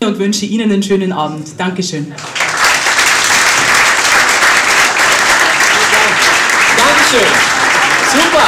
und wünsche Ihnen einen schönen Abend. Dankeschön. Dankeschön. Super.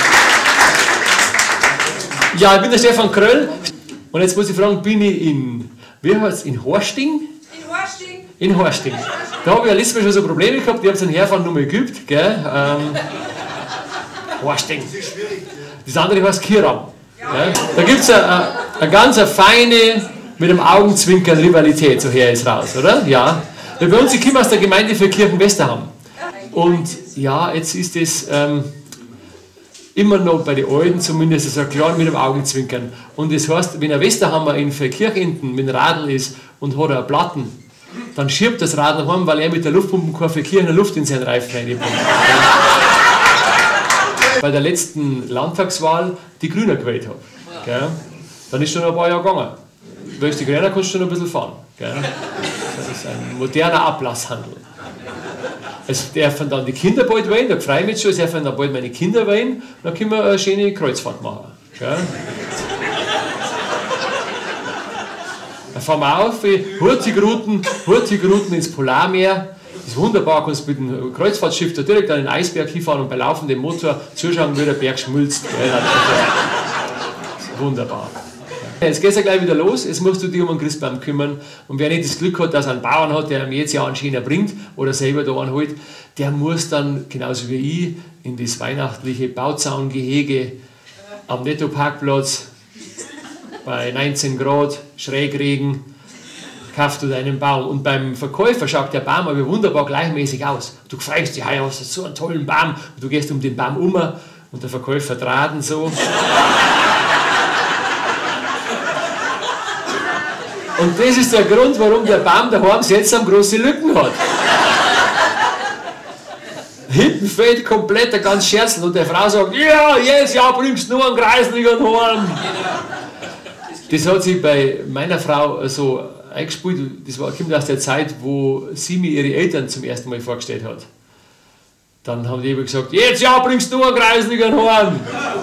Ja, ich bin der Stefan Kröll und jetzt muss ich fragen, bin ich wie heißt es, in Horsting? In Horsting. Da habe ich ja letztes Mal schon so Probleme gehabt, ich habe so ein Herfahren nochmal geübt, gell? Horsting. Das andere heißt Kiram. Da gibt es eine ganz feine, mit dem Augenzwinkern Rivalität, so her ist raus, oder? Ja. Bei uns, ich komme aus der Gemeinde für Kirchen-Westerham. Und ja, jetzt ist es immer noch bei den Alten zumindest so klar mit dem Augenzwinkern. Und das heißt, wenn ein Westerhammer in Verkirchenten mit dem Radl ist und hat einen Platten, dann schiebt das Radl heim, weil er mit der Luftpumpe keine Verkirchener Luft in seinen Reifen reinpumpt. Bei der letzten Landtagswahl die Grünen gewählt habe. Gell? Dann ist schon ein paar Jahre gegangen. Weil die Grünen kannst du schon ein bisschen fahren. Gell? Das ist ein moderner Ablasshandel. Es dürfen dann die Kinder bald wählen, da freue ich mich schon, es dürfen dann bald meine Kinder wählen, dann können wir eine schöne Kreuzfahrt machen. Gell? Dann fahren wir auf, Hurtigruten ins Polarmeer. Das ist wunderbar, kannst mit dem Kreuzfahrtschiff da direkt an den Eisberg hinfahren und bei laufendem Motor zuschauen, wie der Berg schmilzt. Wunderbar. Jetzt geht es ja gleich wieder los, jetzt musst du dich um einen Christbaum kümmern. Und wer nicht das Glück hat, dass er einen Bauern hat, der ihm jetzt ja einen schönen bringt oder selber da einen holt, der muss dann, genauso wie ich, in das weihnachtliche Bauzaungehege am Nettoparkplatz bei 19 Grad, Schrägregen, kaufst du deinen Baum. Und beim Verkäufer schaut der Baum aber wunderbar gleichmäßig aus. Du freust dich, hey, hast du so einen tollen Baum. Und du gehst um den Baum um und der Verkäufer draht so. Und das ist der Grund, warum der Baum daheim seltsam große Lücken hat. Hinten fehlt komplett der ganze Scherzel und der Frau sagt, ja, jedes Jahr bringst du nur einen Kreisliger heim. Das hat sich bei meiner Frau so eingespielt, das kommt aus der Zeit, wo sie mir ihre Eltern zum ersten Mal vorgestellt hat. Dann haben die immer gesagt, jedes Jahr bringst du nur einen Kreisliger heim.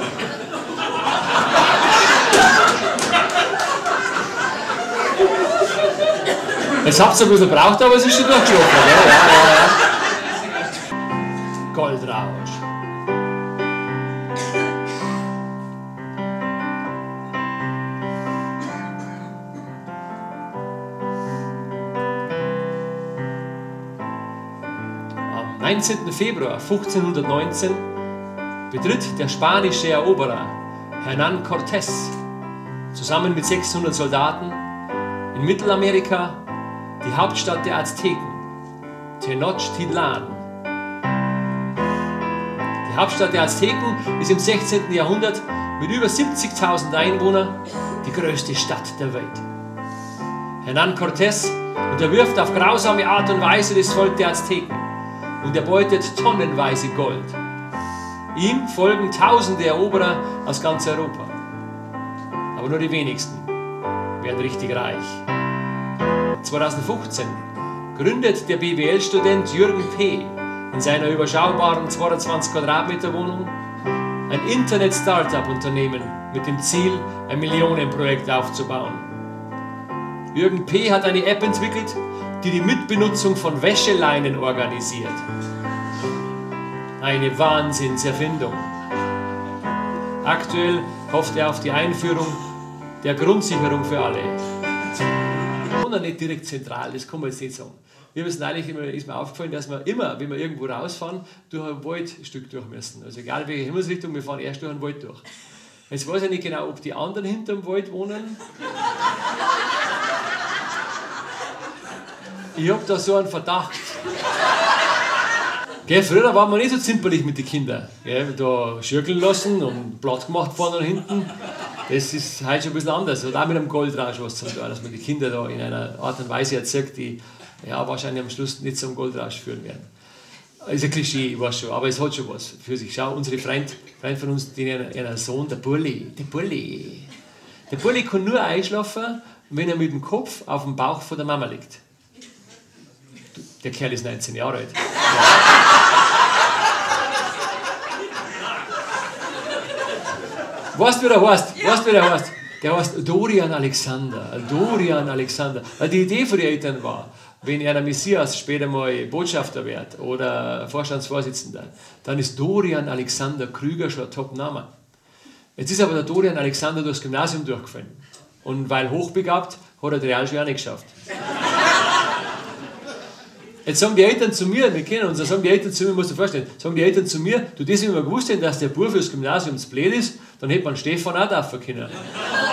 Jetzt habt ihr ein bisschen gebraucht, aber es ist schon durchgelaufen. Ja. Goldrausch. Am 19. Februar 1519 betritt der spanische Eroberer Hernán Cortés zusammen mit 600 Soldaten in Mittelamerika die Hauptstadt der Azteken, Tenochtitlan. Die Hauptstadt der Azteken ist im 16. Jahrhundert mit über 70.000 Einwohnern die größte Stadt der Welt. Hernán Cortés unterwirft auf grausame Art und Weise das Volk der Azteken und erbeutet tonnenweise Gold. Ihm folgen tausende Eroberer aus ganz Europa. Aber nur die wenigsten werden richtig reich. 2015 gründet der BWL-Student Jürgen P. in seiner überschaubaren 22 Quadratmeter Wohnung ein Internet-Startup-Unternehmen mit dem Ziel, ein Millionenprojekt aufzubauen. Jürgen P. hat eine App entwickelt, die die Mitbenutzung von Wäscheleinen organisiert. Eine Wahnsinnserfindung. Aktuell hofft er auf die Einführung der Grundsicherung für alle. Nicht direkt zentral, das kann man jetzt nicht sagen. Wir müssen eigentlich ist mir aufgefallen, dass wir immer, wenn wir irgendwo rausfahren, durch ein Waldstück durch müssen. Also egal welche Himmelsrichtung, wir fahren erst durch einen Wald durch. Jetzt weiß ich nicht genau, ob die anderen hinterm Wald wohnen. Ich habe da so einen Verdacht. Gell, früher waren wir nicht so zimperlich mit den Kindern. Gell, da schürgeln lassen und Platz gemacht vorne und hinten. Das ist heute schon ein bisschen anders. Hat auch mit einem Goldrausch was zu tun, dass man die Kinder da in einer Art und Weise erzeugt, die ja, wahrscheinlich am Schluss nicht zum Goldrausch führen werden. Das ist ein Klischee, ich weiß schon, aber es hat schon was für sich. Schau, unsere Freund von uns, ihren Sohn, der Burli. Der Burli kann nur einschlafen, wenn er mit dem Kopf auf dem Bauch von der Mama liegt. Der Kerl ist 19 Jahre alt. Weißt du, wie der heißt? Weißt du, wie der heißt? Der heißt Dorian Alexander. Dorian Alexander. Weil die Idee von den Eltern war, wenn er der Messias später mal Botschafter wird oder Vorstandsvorsitzender, dann ist Dorian Alexander Krüger schon ein Top-Name. Jetzt ist aber der Dorian Alexander durchs Gymnasium durchgefallen. Und weil hochbegabt, hat er die Realschule auch nicht geschafft. Jetzt sagen die Eltern zu mir, wir kennen uns, dann sagen die Eltern zu mir, musst du dir vorstellen, sagen die Eltern zu mir, du, das, wenn wir gewusst hätten, dass der Bub fürs Gymnasium zu blöd ist, dann hätte man Stefan auch dafür können.